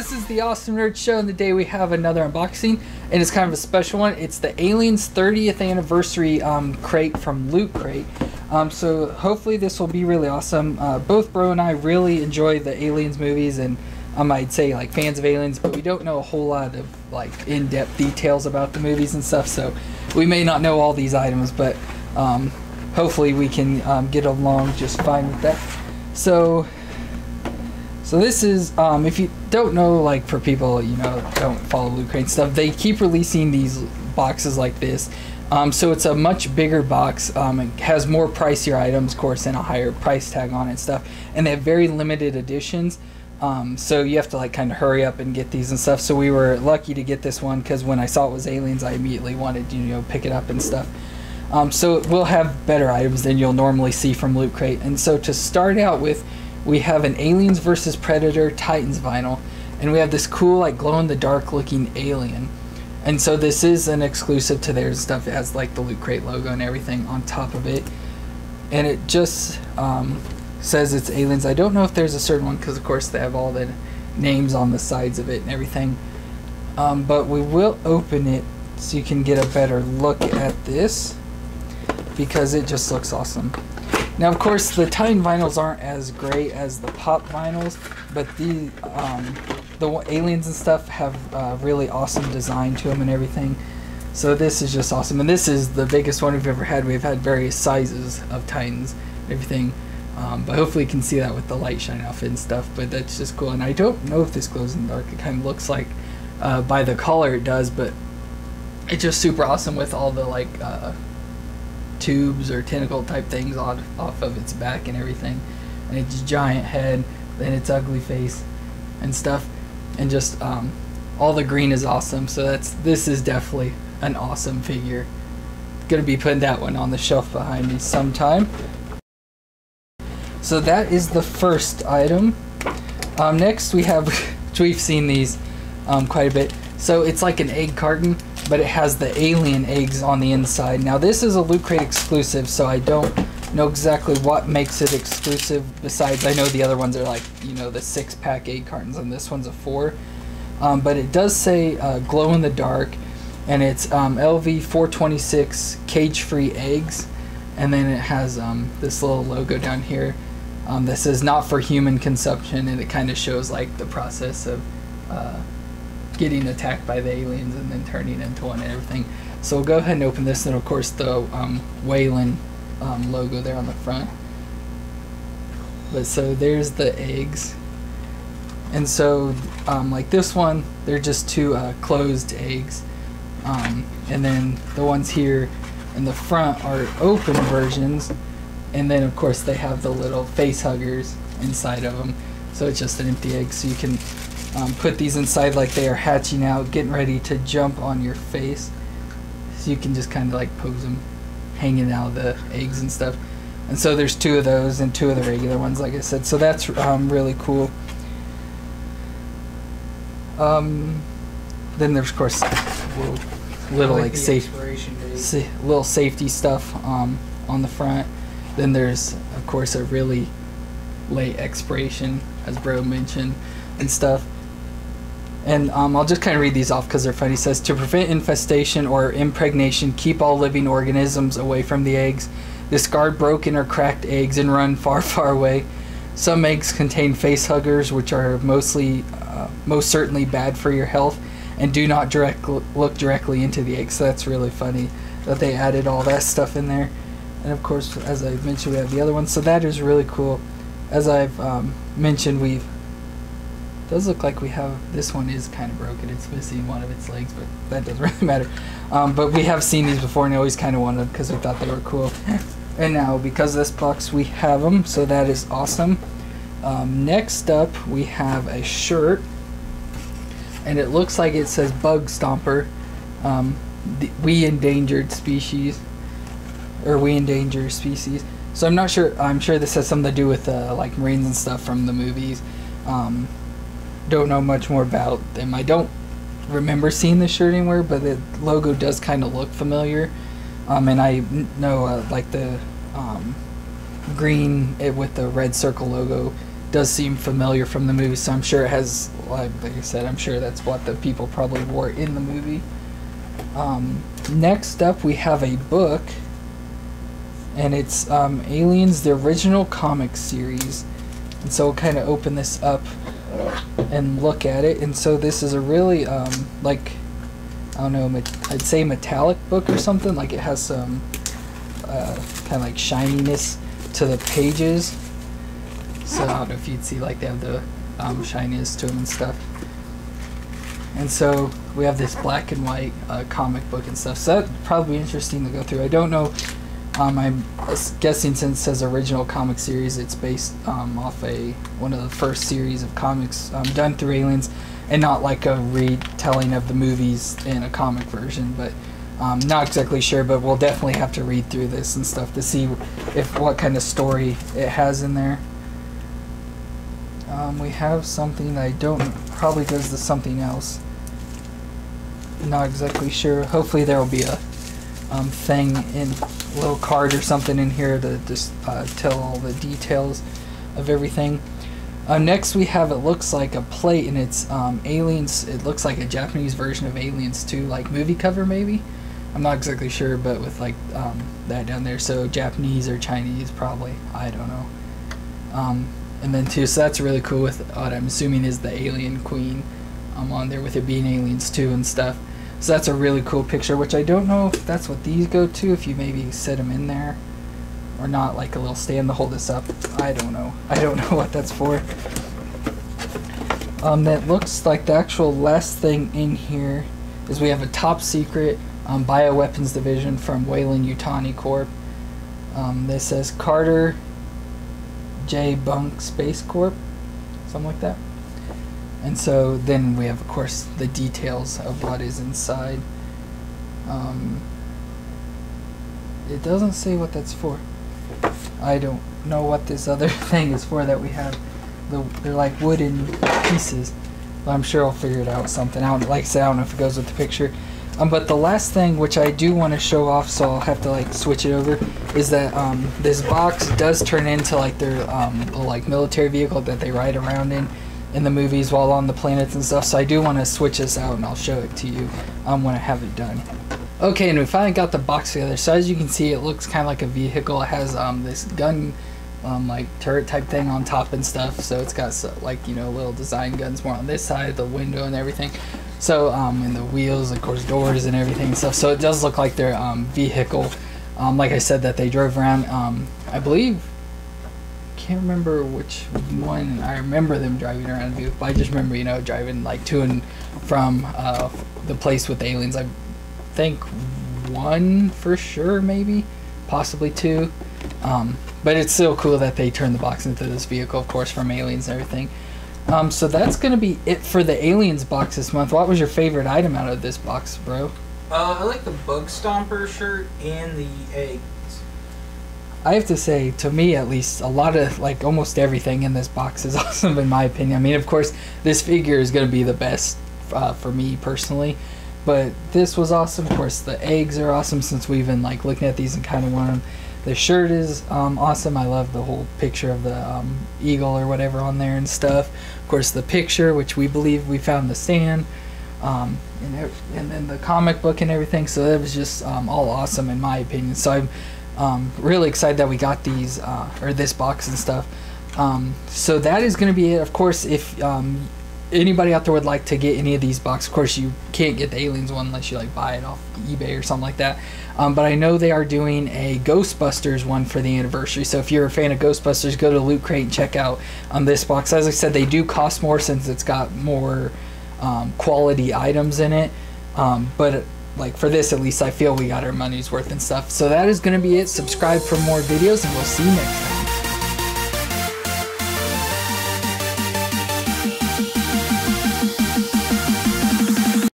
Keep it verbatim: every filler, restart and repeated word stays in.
this is the Awesome Nerd Show, and today we have another unboxing, and it's kind of a special one. It's the Aliens thirtieth anniversary um, crate from Loot Crate. Um, so hopefully this will be really awesome. Uh, both Bro and I really enjoy the Aliens movies, and um, I'd say like fans of Aliens, but we don't know a whole lot of like in-depth details about the movies and stuff, so we may not know all these items, but um, hopefully we can um, get along just fine with that. So... So this is, um, if you don't know, like for people, you know, don't follow Loot Crate stuff, they keep releasing these boxes like this. Um, so it's a much bigger box. Um, it has more pricier items, of course, and a higher price tag on it and stuff. And they have very limited editions. Um, so you have to like kind of hurry up and get these and stuff. So we were lucky to get this one because when I saw it was Aliens, I immediately wanted to, you know, pick it up and stuff. Um, so it will have better items than you'll normally see from Loot Crate. And so to start out with, we have an Aliens versus Predator Titans vinyl, and we have this cool like glow-in-the-dark looking alien. And so this is an exclusive to their stuff. It has like the Loot Crate logo and everything on top of it, and it just um, says it's Aliens. I don't know if there's a certain one because of course they have all the names on the sides of it and everything, um, but we will open it so you can get a better look at this because it just looks awesome. Now, of course, the Titan vinyls aren't as great as the pop vinyls, but the um, the Aliens and stuff have uh, really awesome design to them and everything. So this is just awesome, and this is the biggest one we've ever had. We've had various sizes of Titans and everything, um, but hopefully you can see that with the light shining off it and stuff. But that's just cool, and I don't know if this glows in the dark. It kind of looks like uh, by the color it does, but it's just super awesome with all the like. Uh, tubes or tentacle type things on, off of its back and everything, and its giant head and its ugly face and stuff, and just um, all the green is awesome. So that's this is definitely an awesome figure. Gonna be putting that one on the shelf behind me sometime. So that is the first item. Um, next we have, which we've seen these um, quite a bit. So it's like an egg carton, but it has the alien eggs on the inside. Now this is a Loot Crate exclusive, so I don't know exactly what makes it exclusive, besides I know the other ones are like, you know, the six pack egg cartons, and this one's a four. Um, but it does say uh, glow in the dark, and it's um, L V four twenty-six cage free eggs, and then it has um, this little logo down here um, that says not for human consumption, and it kind of shows like the process of uh, getting attacked by the aliens and then turning into one and everything. So we'll go ahead and open this, and of course the um, Wayland um, logo there on the front. But so there's the eggs, and so um, like this one, they're just two uh, closed eggs, um, and then the ones here in the front are open versions, and then of course they have the little Facehuggers inside of them. So it's just an empty egg, so you can Um, put these inside like they are hatching out, getting ready to jump on your face. So you can just kind of like pose them hanging out of the eggs and stuff. And so there's two of those and two of the regular ones, like I said. So that's um, really cool. Um, then there's of course little, little like, like safe, sa little safety stuff um, on the front. Then there's of course a really late expiration, as Bro mentioned, and stuff. And um, I'll just kind of read these off because they're funny. It says, to prevent infestation or impregnation, keep all living organisms away from the eggs. Discard broken or cracked eggs and run far, far away. Some eggs contain facehuggers, which are mostly, uh, most certainly bad for your health, and do not direct look directly into the eggs. So that's really funny that they added all that stuff in there. And of course, as I mentioned, we have the other one. So that is really cool. As I've um, mentioned, we've does look like we have, this one is kind of broken, it's missing one of its legs, but that doesn't really matter. Um, but we have seen these before and I always kind of wanted them because we thought they were cool. And now because of this box we have them, so that is awesome. Um, next up we have a shirt, and it looks like it says Bug Stomper, um, the, we endangered species, or we endangered species. So I'm not sure, I'm sure this has something to do with uh, like Marines and stuff from the movies. Um, don't know much more about them. I don't remember seeing this shirt anywhere, but the logo does kind of look familiar. Um, and I know uh, like the um, green it with the red circle logo does seem familiar from the movie, so I'm sure it has like, like I said, I'm sure that's what the people probably wore in the movie. Um, next up, we have a book, and it's um, Aliens, the original comic series. And so we'll kind of open this up and look at it. And so this is a really, um, like, I don't know, I'd say metallic book or something. Like it has some uh, kind of like shininess to the pages. So I don't know if you'd see, like, they have the um, shininess to them and stuff. And so we have this black and white uh, comic book and stuff. So that'd probably be interesting to go through. I don't know. Um, I'm guessing since it says original comic series, it's based um, off a one of the first series of comics um, done through Aliens, and not like a retelling of the movies in a comic version. But um, not exactly sure. But we'll definitely have to read through this and stuff to see if what kind of story it has in there. Um, we have something that I don't, probably does the something else. Not exactly sure. Hopefully there will be a um, thing in a little card or something in here to just uh, tell all the details of everything. Uh, next we have, it looks like a plate, and it's um, Aliens. It looks like a Japanese version of Aliens two, like movie cover maybe. I'm not exactly sure, but with like um, that down there. So Japanese or Chinese probably. I don't know. Um, And then too, so that's really cool with what I'm assuming is the alien queen um, on there, with it being Aliens two and stuff. So that's a really cool picture, which I don't know if that's what these go to, if you maybe set them in there or not, like a little stand to hold this up. I don't know. I don't know what that's for. Um, that looks like the actual last thing in here is we have a top secret um, bioweapons division from Weyland-Yutani Corp. Um, this says Carter J. Bunk Space Corp, something like that. And so then we have, of course, the details of what is inside. Um, it doesn't say what that's for. I don't know what this other thing is for that we have. The, they're like wooden pieces, but I'm sure I'll figure it out something out. Like I said, I don't know if it goes with the picture. Um, but the last thing, which I do want to show off, so I'll have to like switch it over, is that um, this box does turn into like their um, like military vehicle that they ride around in in the movies while on the planets and stuff. So I do want to switch this out, and I'll show it to you um, when I have it done. Okay, and we finally got the box together. So as you can see, it looks kind of like a vehicle. It has um, this gun um, like turret type thing on top and stuff. So it's got so, like, you know, little design guns more on this side, the window and everything. So, um, and the wheels, of course, doors and everything and stuff. So it does look like their um, vehicle, um, like I said, that they drove around. Um, I believe, can't remember which one. I remember them driving around, but I just remember, you know, driving like to and from uh, the place with the aliens. I think one for sure, maybe, possibly two. Um, but it's still cool that they turned the box into this vehicle, of course, from Aliens and everything. Um, so that's going to be it for the Aliens box this month. What was your favorite item out of this box, bro? Uh, I like the Bug Stomper shirt and the eggs. I have to say, to me at least, a lot of, like, almost everything in this box is awesome in my opinion. I mean, of course, this figure is going to be the best uh, for me personally. But this was awesome. Of course, the eggs are awesome since we've been, like, looking at these and kind of want them. The shirt is um, awesome. I love the whole picture of the um, eagle or whatever on there and stuff. Of course, the picture, which we believe we found the stand, um, and, and then the comic book and everything. So it was just um, all awesome in my opinion. So I'm um, really excited that we got these, uh, or this box and stuff. Um, so that is going to be it. Of course, if um, anybody out there would like to get any of these boxes, of course you can't get the Aliens one unless you like buy it off eBay or something like that. Um, but I know they are doing a Ghostbusters one for the anniversary. So if you're a fan of Ghostbusters, go to Loot Crate and check out um, this box. As I said, they do cost more since it's got more um, quality items in it. Um, but like for this, at least, I feel we got our money's worth and stuff. So that is going to be it. Subscribe for more videos, and we'll see you next time.